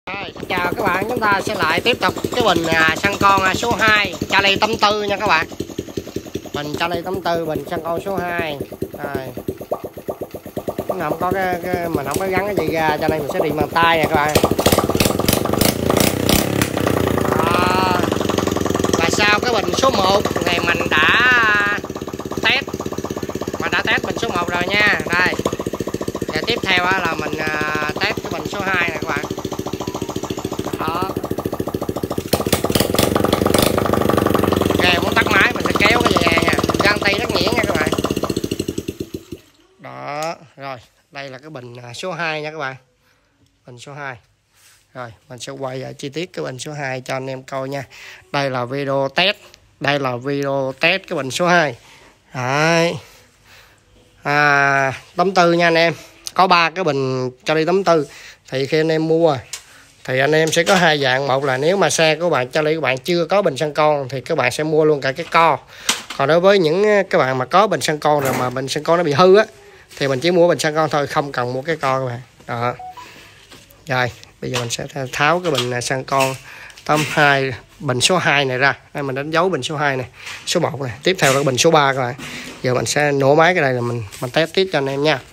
Xin chào các bạn, chúng ta sẽ lại tiếp tục cái bình xăng con số 2 Charlie 84 nha các bạn. Bình Charlie 84, bình xăng con số 2. Rồi. Nó không có mình không có gắn cái gì ra cho nên mình sẽ đi bằng tay nha các bạn. Đó. Và sau cái bình số 1 thì mình đã test bình số 1 rồi nha. Đây. Và tiếp theo là mình test cái bình số 2 này các bạn. Đó. Ok, muốn tắt máy mình sẽ kéo cái dây nha, găng tay rất nhẹ nha các bạn. Đó, rồi, đây là cái bình số 2 nha các bạn. Bình số 2. Rồi, mình sẽ quay chi tiết cái bình số 2 cho anh em coi nha. Đây là video test. Đây là video test cái bình số 2. Đấy. 84 nha anh em. Có 3 cái bình cho đi 84. Thì khi anh em mua thì anh em sẽ có hai dạng. Một là nếu mà xe của bạn Charlie các bạn chưa có bình xăng con thì các bạn sẽ mua luôn cả cái co. Còn đối với những các bạn mà có bình xăng con rồi mà bình xăng con nó bị hư á thì mình chỉ mua bình xăng con thôi, không cần mua cái co các bạn. Đó. Rồi, bây giờ mình sẽ tháo cái bình xăng con 82 bình số 2 này ra. Đây mình đánh dấu bình số 2 này, số 1 này. Tiếp theo là bình số 3 các bạn. Giờ mình sẽ nổ máy cái này là mình test tiếp cho anh em nha.